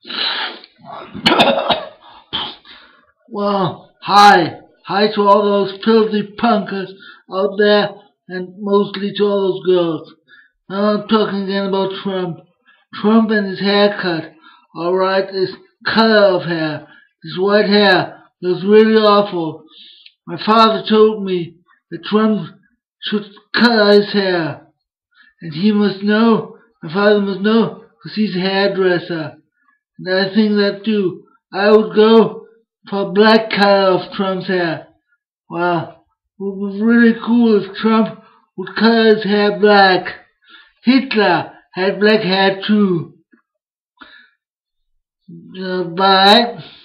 Well, hi. Hi to all those filthy punkers out there, and mostly to all those girls. Now I'm talking again about Trump. Trump and his haircut. Alright, his color of hair. His white hair was really awful. My father told me that Trump should color his hair. And he must know, my father must know, because he's a hairdresser. And I think that too. I would go for a black color of Trump's hair. Well, it would be really cool if Trump would color his hair black. Hitler had black hair too. Bye.